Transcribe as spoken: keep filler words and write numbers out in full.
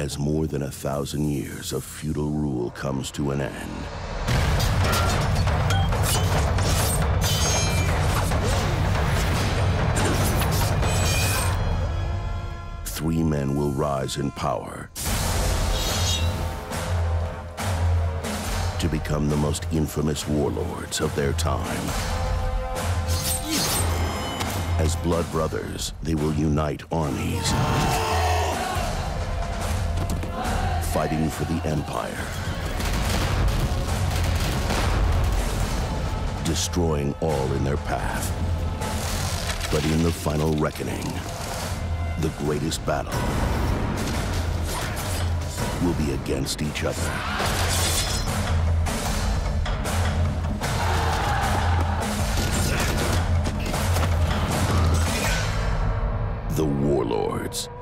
as more than a thousand years of feudal rule comes to an end. Three men will rise in power to become the most infamous warlords of their time. As blood brothers, they will unite armies, fighting for the Empire, destroying all in their path. But in the final reckoning, the greatest battle will be against each other. The Warlords.